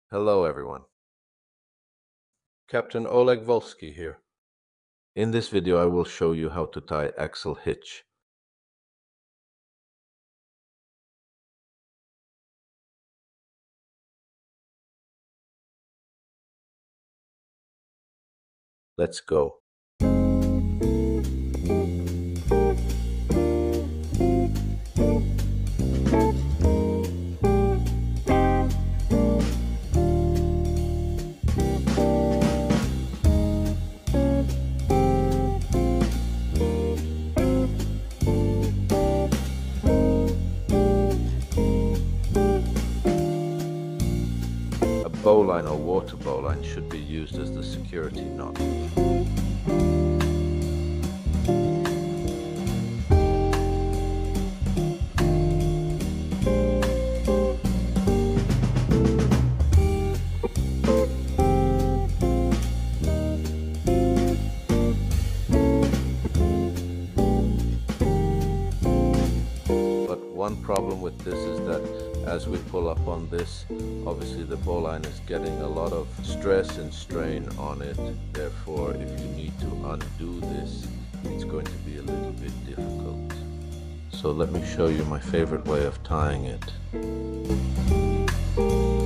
Hello everyone. Captain Oleg Volsky here. In this video I will show you how to tie Axel hitch. Let's go. A bowline or water bowline should be used as the security knot. But one problem with this is that as we pull up on this, obviously the bowline is getting a lot of stress and strain on it. Therefore, if you need to undo this, it's going to be a little bit difficult. So let me show you my favorite way of tying it.